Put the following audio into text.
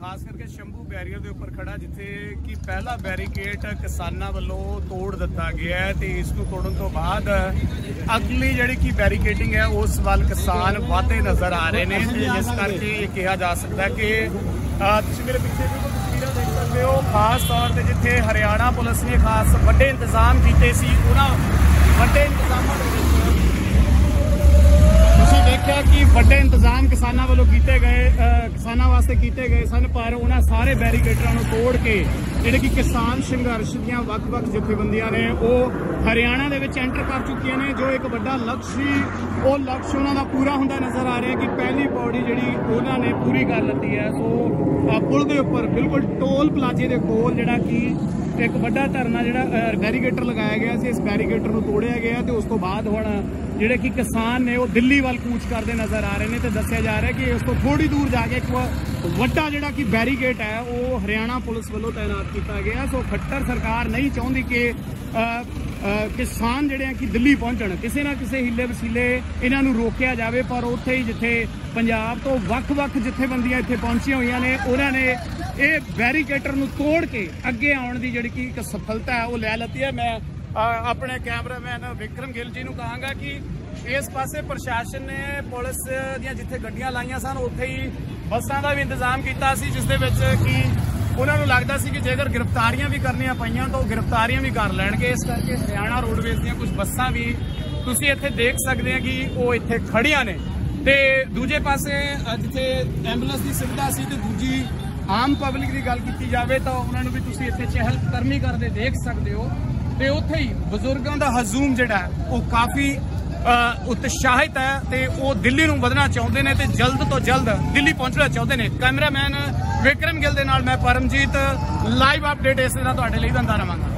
खास करके शंभू बैरीयर के उपर खड़ा जिथे कि पहला बैरीकेड किसानों वालों तोड़ दिता गया है तो इसको तोड़न तो बाद अगली जिहड़ी कि बैरीकेडिंग है उस वाल किसान वाधे नज़र आ रहे हैं, जिस करके ये कहा जा सकता है कि तुसीं मेरे पीछे भी तस्वीरां देख सकते हो। खास तौर पर जिथे हरियाणा पुलिस ने खास वड्डे इंतजाम किए सी, उन्होंने वड्डे इंतजामों देखा कि वड्डे इंतजाम किसानों वालों किए गए, किसानों वास्ते किए गए सन, पर उन्होंने सारे बैरीकेडर तोड़ के जिहड़े कि किसान संघर्ष दी वख-वख जथेबंदियां ने वो हरियाणा दे विच एंटर कर चुकियां ने। जो एक वड्डा लक्ष्य सी वो लक्ष्य उन्होंने पूरा हुंदा नज़र आ रहा है कि पहली पौड़ी जिहड़ी उन्होंने पूरी कर लती है। सो पुल के उपर बिल्कुल टोल प्लाजे के कोल जिहड़ा कि एक वड्डा धरना जिहड़ा बैरीकेडर लगाया गया सी, इस बैरीकेडर को तोड़िया गया तो उस तो बाद हुण जिहड़े कि किसान ने वो दिल्ली वाल कूच करते नज़र आ रहे हैं। तो दस्सिया जा रहा है कि उस तो थोड़ी दूर जाके एक वड्डा जिहड़ा कि बैरीकेड है वो हरियाणा पुलिस वालों तैनात किया गया। सो खट्टर सरकार नहीं चाहती कि किसान जिहड़े कि दिल्ली पहुंचण, किसी ना किसी हीले वसीले इन्हां नूं रोकिया जाए, पर उत्थे ही जिथे पंजाब तो वख-वख जथेबंदियां इत्थे पहुंचिया हुई ने उन्होंने ये बैरीकेडर नूं तोड़ के अगे आउण दी जिहड़ी कि एक सफलता है वो लै लती है। मैं अपने कैमरामैन विक्रम गिल जी नूं कहांगा कि इस पासे प्रशासन ने पुलिस दियां जिथे गड्डियां लाइयां सन उत्थे ही बसां दा भी इंतजाम कीता सी, जिस दे विच कि उन्होंने लगता सी कि जेकर गिरफ्तारियां भी करनियां पईयां तो गिरफ्तारियां भी कर लैणगे। इस करके हरियाणा रोडवेज दियां कुछ बसां भी तुसीं इत्थे देख सकते हैं कि वो इत्थे खड़ियां ने। ते दूजे पासे जिथे एंबूलेंस की सुविधा सी ते दूजी आम पब्लिक की गल की जाए तो उन्होंने भी तुसीं इत्थे चहल करनी करते देख सकते हो। तो उत्थे ही बजुर्गों का हजूम जिहड़ा वो काफ़ी उत्साहित है तो वो दिल्ली नूं वधना चाहते हैं तो जल्द तो जल्द दिल्ली पहुंचना चाहते हैं। कैमरामैन विक्रम गिल दे नाल मैं परमजीत लाइव अपडेट इस तरह तुहाडे लई दिंदा रहांगा।